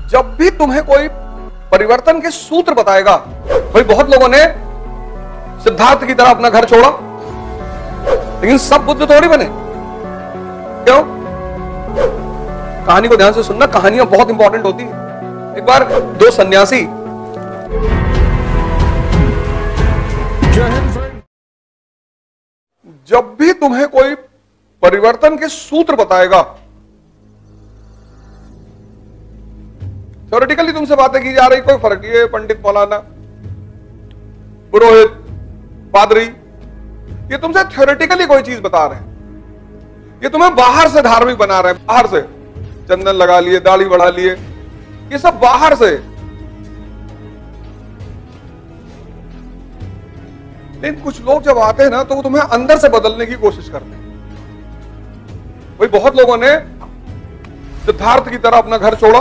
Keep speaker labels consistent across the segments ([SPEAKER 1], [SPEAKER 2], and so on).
[SPEAKER 1] जब भी तुम्हें कोई परिवर्तन के सूत्र बताएगा, भाई बहुत लोगों ने सिद्धार्थ की तरह अपना घर छोड़ा, लेकिन सब बुद्ध थोड़ी बने। क्यों? कहानी को ध्यान से सुनना, कहानियां बहुत इंपॉर्टेंट होती है। एक बार दो सन्यासी, जब भी तुम्हें कोई परिवर्तन के सूत्र बताएगा, थ्योरेटिकली तुमसे बातें की जा रही, कोई फर्क नहीं है, पंडित मौलाना पुरोहित पादरी, ये तुमसे थ्योरेटिकली कोई चीज बता रहे हैं, ये तुम्हें बाहर से धार्मिक बना रहे हैं, बाहर से चंदन लगा लिए, दाढ़ी बढ़ा लिए, ये सब बाहर से। लेकिन कुछ लोग जब आते हैं ना, तो वो तुम्हें अंदर से बदलने की कोशिश करते हैं। भाई बहुत लोगों ने सिद्धार्थ की तरह अपना घर छोड़ा,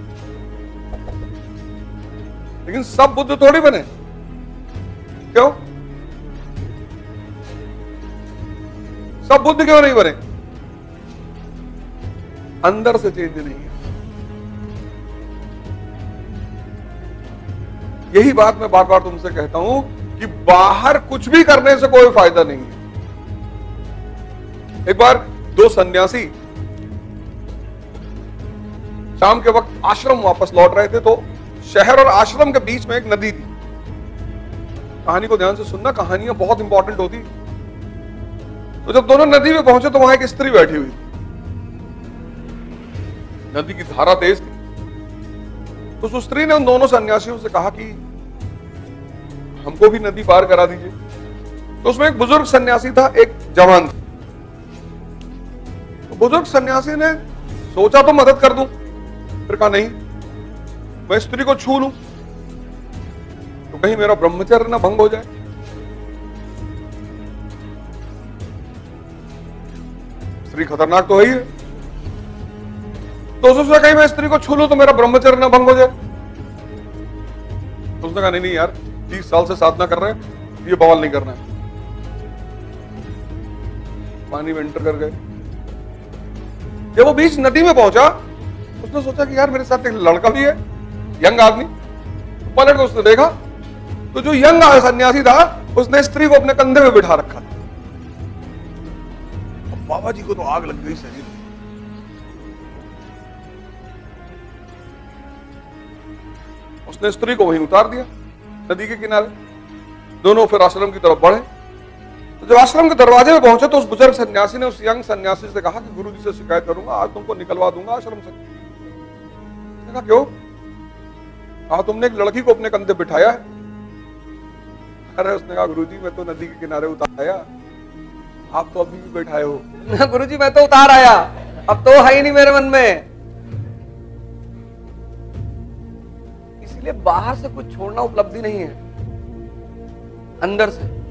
[SPEAKER 1] लेकिन सब बुद्ध थोड़ी बने। क्यों? सब बुद्ध क्यों नहीं बने? अंदर से चेंज नहीं है। यही बात मैं बार बार तुमसे कहता हूं कि बाहर कुछ भी करने से कोई फायदा नहीं है। एक बार दो सन्यासी शाम के वक्त आश्रम वापस लौट रहे थे, तो शहर और आश्रम के बीच में एक नदी थी। कहानी को ध्यान से सुनना, कहानियां बहुत इंपॉर्टेंट होती। तो जब दोनों नदी में पहुंचे तो वहां एक स्त्री बैठी हुई थी। नदी की धारा तेज थी, तो उस स्त्री ने उन दोनों सन्यासियों से कहा कि हमको भी नदी पार करा दीजिए। तो उसमें एक बुजुर्ग सन्यासी था, एक जवान था। तो बुजुर्ग सन्यासी ने सोचा तो मदद कर दूं, फिर कहा नहीं, मैं स्त्री को छू लूं तो कहीं मेरा ब्रह्मचर्य ना भंग हो जाए। स्त्री खतरनाक तो है ही। तो उसने कहीं मैं स्त्री को छू लूं तो मेरा ब्रह्मचर्य ना भंग हो जाए। उसने कहा नहीं यार, 30 साल से साधना कर रहे हैं, ये बवाल नहीं करना है। पानी में एंटर कर गए। जब वो बीच नदी में पहुंचा, उसने सोचा कि यार मेरे साथ एक लड़का भी है, यंग आदमी। पलट के उसने देखा तो जो यंग सन्यासी था, उसने स्त्री को अपने कंधे में बिठा रखा था। अब बाबा जी को तो आग लग गई शरीर में। उसने स्त्री को वहीं उतार दिया नदी के किनारे। दोनों फिर आश्रम की तरफ बढ़े। तो जब आश्रम के दरवाजे में पहुंचे तो उस बुजुर्ग सन्यासी ने उस यंग सन्यासी से कहा कि गुरुजी से शिकायत करूंगा, आज तुमको निकलवा दूंगा आश्रम से। उसने कहा क्यों? कहा तुमने एक लड़की को अपने कंधे बिठाया है। अरे उसने कहा गुरुजी मैं तो नदी के किनारे उतार आया, आप तो अभी भी बैठाए हो।
[SPEAKER 2] गुरुजी मैं तो उतार आया, अब तो है ही नहीं मेरे मन में। इसलिए बाहर से कुछ छोड़ना उपलब्धि नहीं है, अंदर से